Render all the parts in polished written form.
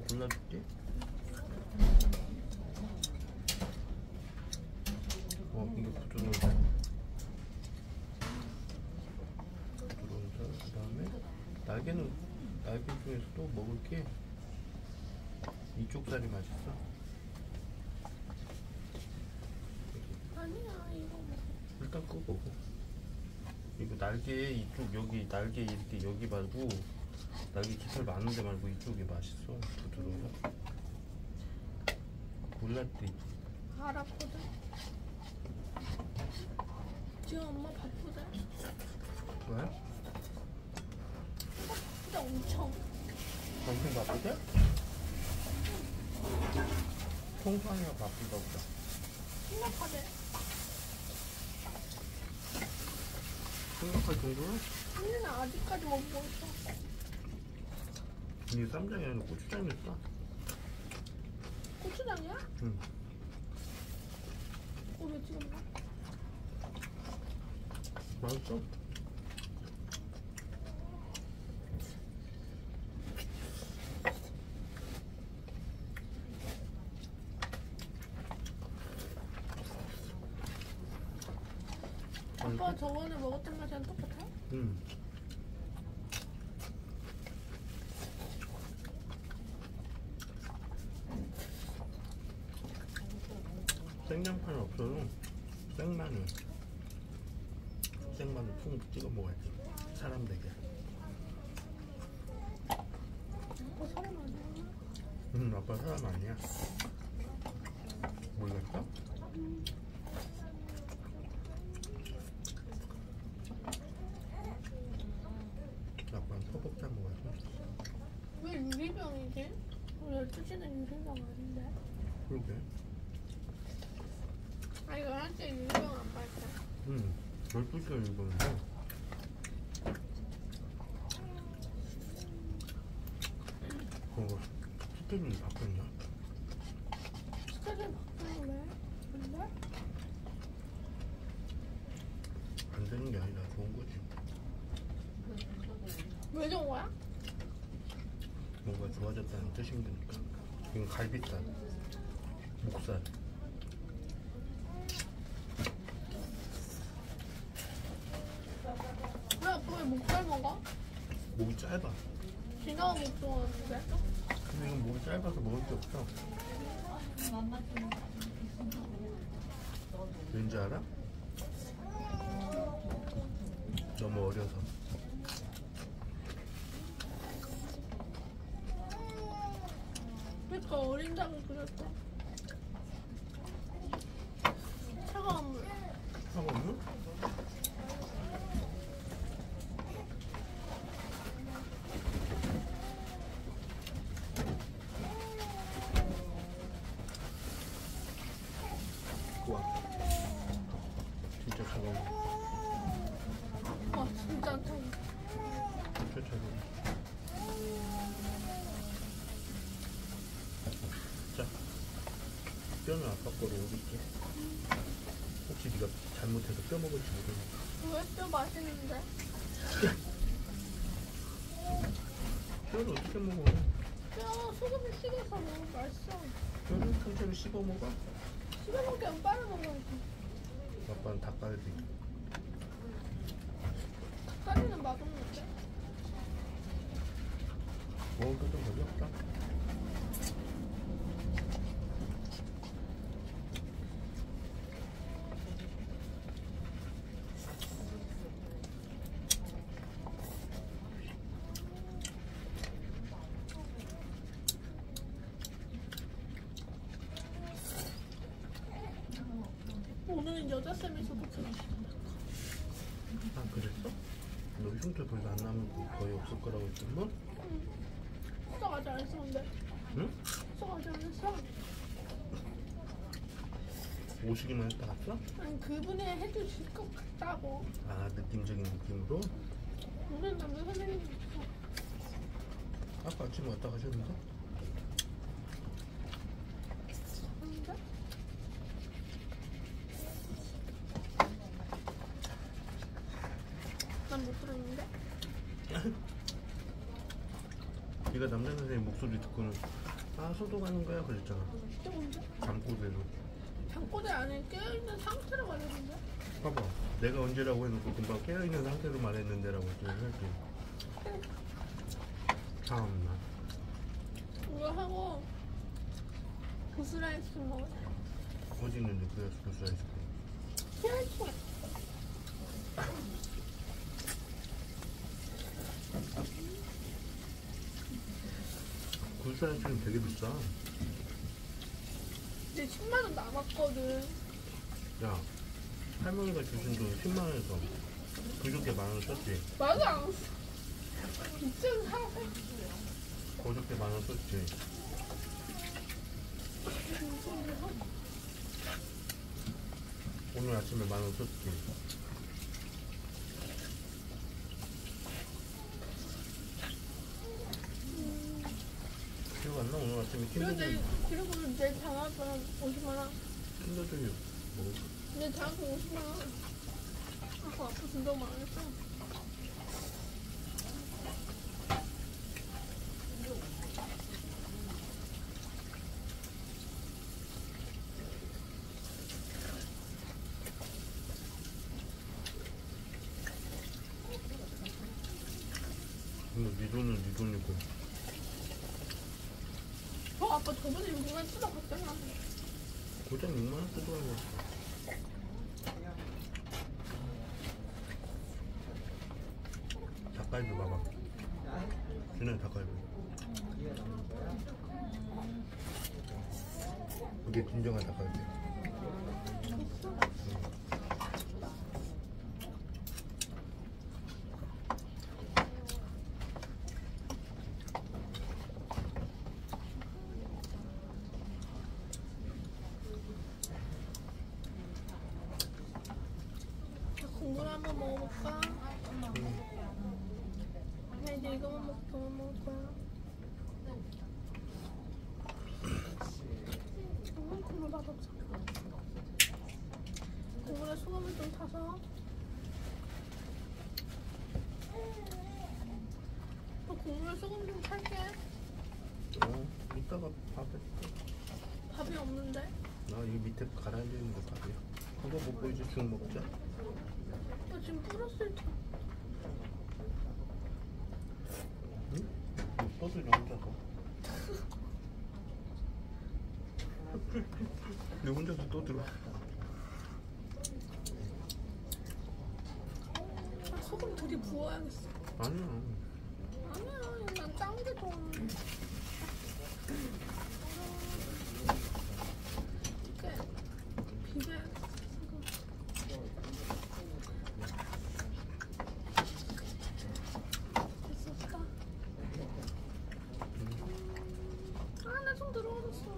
골라줄게. 이게 부드러운데. 부드러운데. 그 다음에 날개 중에서도 먹을 게 이쪽 살이 맛있어. 아니야, 이거 먹어. 일단 그거 먹어. 이거 날개 이쪽 여기 날개 이렇게 여기 말고 날개 깃털 많은데 말고 이쪽이 맛있어. 부드러워. 몰랐지? 알았거든. 지금 엄마 바쁘대. 왜? 바쁘대 엄청. 엄청 바쁘대? 통상이가 바쁜가 보다. 심각하대. 생각할 정도로? 언니는 아직까지 못 먹고 있어. 이게 쌈장이 아니라 고추장이었다. 고추장이야? 응. 왜 찍었나? 맛있어? 아빠 저번에 먹었던 맛이랑 똑같아? 응. 생양파는 없어도 생마늘 푹 찍어 먹어야지. 사람 되게. 아빠 사람 아니야? 응, 아빠 사람 아니야. 몰랐어? 아빠는 허벅지 먹어야지. 왜 유리병이지? 12시는 유리병 아닌데? 그러게. 아 이거 한때 유리병 안 팔자. 응, 12시간 읽었는데. 그거 스케줄이 바뀌었냐? 스케줄 바꾸는 왜? 근데? 안 되는 게 아니라 좋은 거지. 왜 좋은 거야? 뭔가 좋아졌다는 뜻인 거니까. 이건 갈비살, 목살. 왜 아빠 왜 목살 먹어? 목이 짧아. 진화가 못 좋아하는데? 근데 이건 목이 짧아서 먹을 게 없어. 왠지 알아? 너무 어려서. 그러니까 어린 장을 그렸대. 차가운 물. 차가운 물? 우와. 진짜 차가운 물. 와 진짜 안 차가워. 진짜 차가워. 자, 뼈는 아빠 거로 옮길게. 혹시 네가 잘못해서 뼈 먹을지 모르니까. 왜 뼈 맛있는데? 뼈를 어떻게 먹어? 뼈 소금에 찍어서 먹으면 맛있어. 뼈를 통째로 씹어 먹어? 씹어 먹으면 빨아 먹어야지. 아빠는 닭갈비. 닭다리는 맛없는데? 먹을 것도 거의 없다. 오늘은 여자쌤에서도 그랬어. 아, 그랬어? 너 흉터 별로 안 남고 거의 없을 거라고 했던 거? 수학 아직 안 했었는데. 응? 수학 아직 안 했어. 오시기만 했다 갔어? 아니 그분이 해주실 것 같다고. 아, 느낌적인 느낌으로? 오늘 남자 선생님이 있어. 아까 아침에 왔다 가셨는데? 근데? 난 못 들었는데? 네가 남자 선생님 목소리 듣고는 아 소독하는 거야 그랬잖아. 이게 뭔데? 잠꼬대로. 잠꼬대 안에 깨어있는 상태로 말했는데? 봐봐. 내가 언제라고 해놓고 금방 깨어있는 상태로 말했는데라고 또 할게. 참나. 이거 하고 구슬아이스크림 먹어야 돼. 어디 있는데 그래서 구스 아이스크림. 피아이스크림. 구스 아이스크림 되게 비싸. 이제 10만원 남았거든. 야 할머니가 주신 돈 10만원에서 그저께 10,000원 썼지. 맞아. 이쯤 사세. 그저께 10,000원 썼지. 오늘 아침에 10,000원 썼지. 기억 안 나? 오늘 아침에 그리고 내 장학금 50만원. 킨더조이 뭐 내 장학금 50만원. 아까 아빠 준다고 말했어. 네 돈은 네 돈이고. 아빠 저번에 6만 뜯어갔잖아. 고작 6만원 쓰더라고. 닭갈비 봐봐. 준호야 닭갈비. 이게 진정한 닭갈비야. 국물 한번 먹어볼까? 나 이제 이거만 먹을 거야. 국물 맛없어. 국물에 소금을 좀 타서. 또 국물에 소금 좀 탈게. 이따가 밥에 밥이 없는데? 나 이 밑에 가라앉아있는데 밥이야. 그거 먹고 이제 죽 먹자. 나 지금 불었을 때. 응? 떠들려 혼자서. 내 혼자서 떠들어. 소금 들이 부어야겠어. 아니야. 아니야, 난 짠 게 좋아. 이게 비벼야겠어. 됐었다. 아, 나 좀 들어버렸어.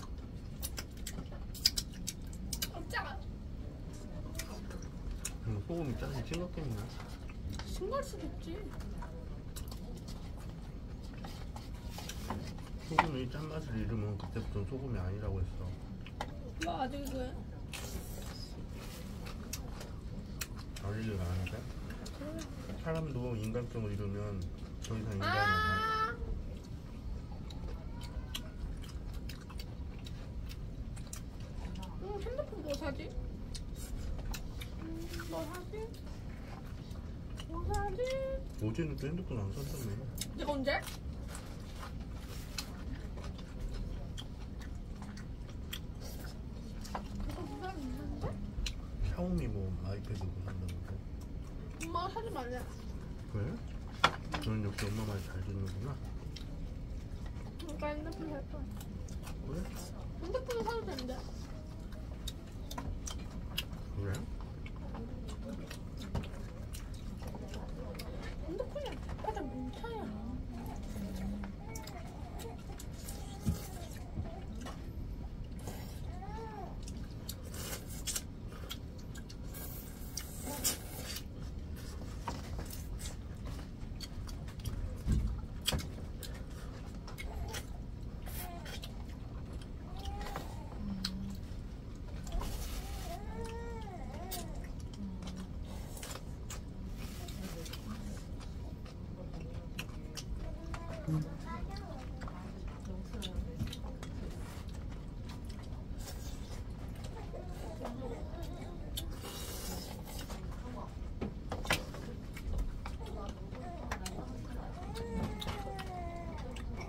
짜. 소금이 짜서 싱겁겠네. 싱거울 수도 있지. 소금이 짠맛을 잃으면 그때부터 소금이 아니라고 했어. 너 아직 그래? 알리지가 않은데? 그래. 사람도 인간성을 잃으면 더 이상 인간이 아니야. 핸드폰 뭐 사지? 뭐 사지? 뭐 사지? 어제는 또 핸드폰 안 산다며. 내가 언제? 그거 누가 있는데? 샤오미 뭐 아이패드 뭐 산다면서. 엄마가 사지 말래. 왜? 너는 역시 엄마 말 잘 듣는구나. 그러니까 핸드폰 살 거야. 왜? 핸드폰은 사도 되는데. 그래? 핸드폰이 아빠다 뭔 차이야.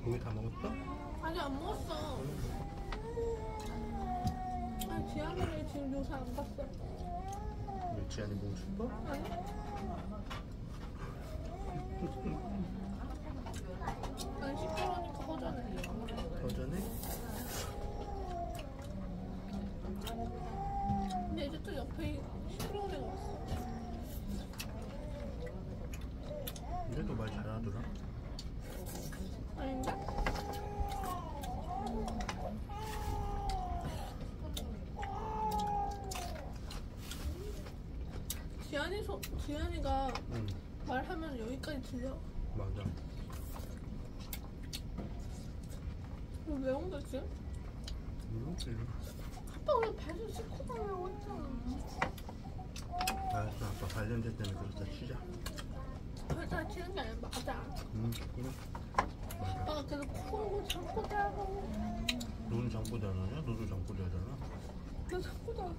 고기 다 먹었어? 아직 안 먹었어. 아니 지안이를 지금 요새 안 봤어. 왜 지안이 보고 싶어? 아니? 난 시끄러우니까 허전해. 더 전에? 근데 이제 또 옆에 시끄러운 애가 왔어. 얘도 말 잘하더라. 아닌가? 지안이가 응, 말하면 여기까지 들려. 맞아. 너 왜 옮겼지? 이렇게. 아빠 원래 발좀 씻고 가려고 했잖아. 알았어, 아빠 발냄새 때문에 그러다 치자. 발다 치는 게 아니라 맞아. 그래. 아빠가 계속 코 골고 잠꼬 자고. 너는 장보지 안 하냐? 너도 장보지 하잖아. 나 잠꼬 자.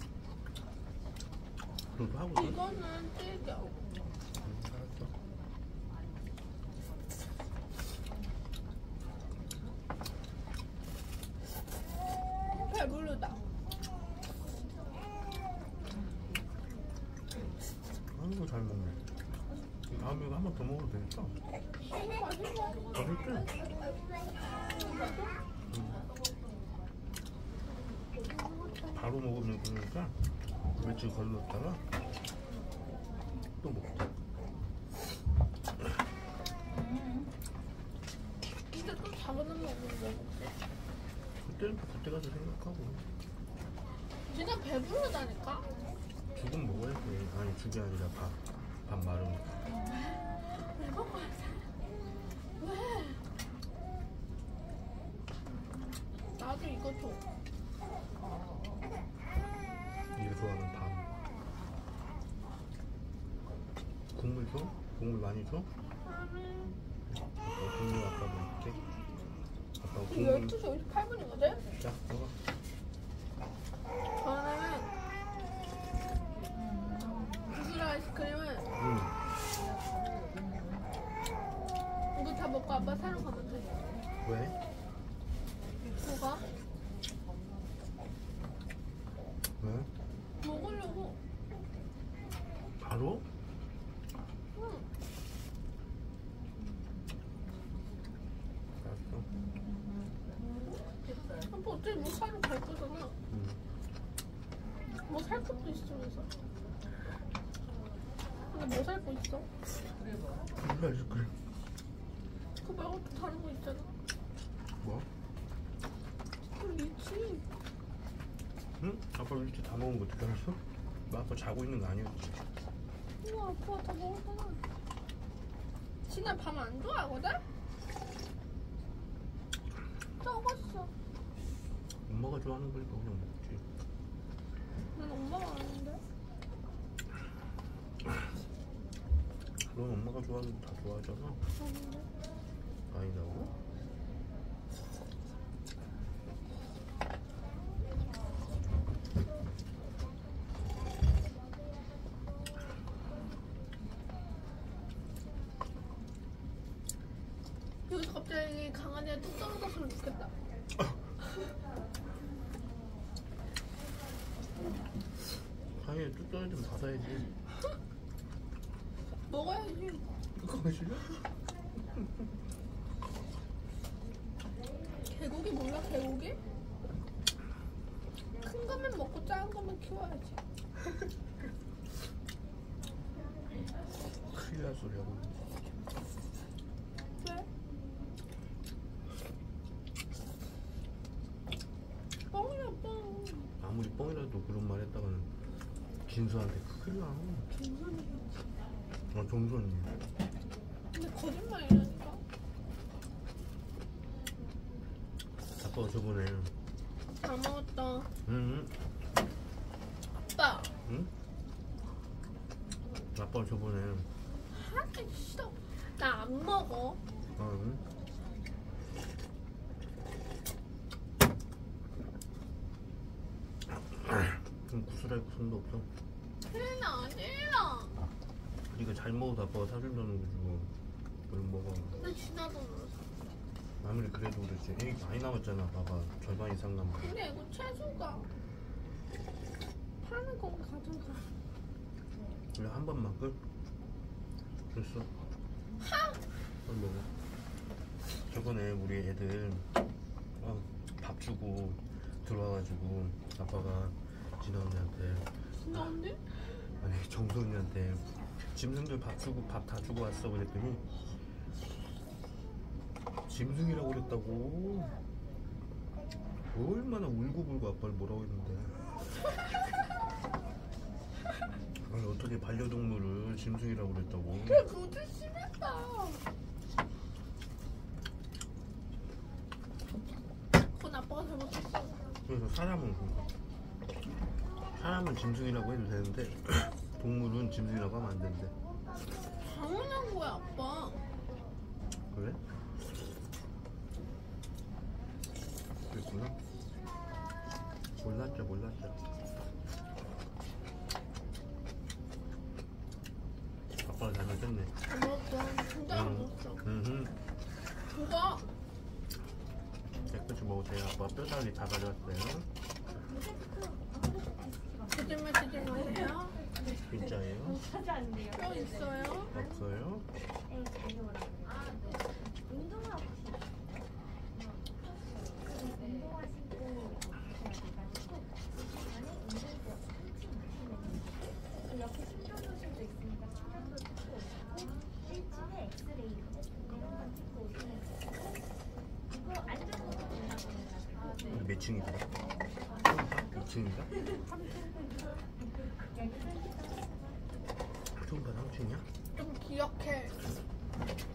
너도 하거든? 이거는 찔겨. 알았어. 배부르다. 아이고, 잘 먹네. 다음에 이거 한 번 더 먹어도 되겠다. 맛있어. 맛있지? 바로 먹으면 그러니까 며칠 걸렀다가 또 먹자. 근데 또 작은 놈 먹는데. 그때는 그때 가서 생각하고 진짜 배부르다니까? 죽은 먹어야지. 아니, 죽이 아니라 밥 마름. 왜 먹어야 돼? 왜? 나도 이거 줘. 네가 좋아하는 밥. 국물 줘? 국물 많이 줘? 아빠 국물 아빠 먹을게. 아빠 국물. 12시 58분이거든? 자, 먹어. 저는 구슬 아이스크림은 응. 이거 다 먹고 아빠 사러 가면 돼. 왜? 뭐가? 왜? 먹으려고. 바로? 응. 알았어. 아빠 어차피 뭐 사러 갈 거잖아. 응. 뭐 살 것도 있으면서. 근데 뭐 살 거 있어? 국물 아이스크림. 그거 말고 또 다른 거 있잖아. 뭐? 그 리치. 응? 아빠 일찍 다 먹은 거 어떻게 알았어? 너 아빠 자고 있는 거 아니었지? 우와, 아빠 다 먹었잖아. 진아 밤 안 좋아하거든? 적었어. 엄마가 좋아하는 거니까 그냥 먹지. 난 엄마가 아는데. 넌 엄마가 좋아하는 거 다 좋아하잖아. 아닌데. 아니라고? 여기서 갑자기 강아지가 뚝 떨어졌으면 좋겠다. 아니, 뚝 떨어지면 닫아야지. 먹어야지. 그거 싫어? 개고기 몰라, 개고기? 큰 거면 먹고 작은 거면 키워야지. 큰일 날 소리 하고. 왜? 뻥이야, 뻥. 아무리 뻥이라도 그런 말 했다가는 진수한테 큰일 나. 정선이겠지. 아, 정선이. 근데 거짓말이라니까. 아빠가 저번에. 다 먹었다. 응? 아빠. 응? 아빠가 저번에. 하기 싫어. 나 안 먹어. 응? 그럼 구슬할 손도 없어. 아니라. 네가 잘 먹어도 아빠가 사준다는 거지 뭐. 얼른 먹어. 근데 진아도 놀았어. 아무리 그래도 그렇지. 에이, 많이 남았잖아. 봐봐. 절반 이상 남았어. 근데 이거 채소가 파는 건 가져가. 그래, 한 번만 끝. 됐어. 한 먹어. 저번에 우리 애들 밥 주고 들어와가지고 아빠가 진아 언니한테 진짜 언니? 아니 정수 언니한테 짐승들 밥 주고 밥 다 주고 왔어 그랬더니 짐승이라고 그랬다고. 얼마나 울고불고 아빠를 뭐라고 했는데. 아니 어떻게 반려동물을 짐승이라고 그랬다고. 그래 그것도 심했다. 그건 아빠가 잘못했어. 그래서 사람은 짐승이라고 해도 되는데 동물은 짐승이라고 하면 안 된대. 당연한 거야 아빠. 그래? 그랬구나. 몰랐죠. 아빠가 잘못했네. 안 먹었어. 진짜 안 먹었어. 그거 깨끗이 먹으세요. 아빠 뼈다귀 다 가져왔어요. 거짓말 치지 마세요. 진짜예요? 뼈 있어요? 없어요? 옆에 충전소실도 있으니까 충전소 찍고 오시고 1층에 엑스레이 이런 건 찍고 오시면 이거 안전모드 된다고 몇 층이다? 2층인가? 초음파 3층이야? 좀 기억해.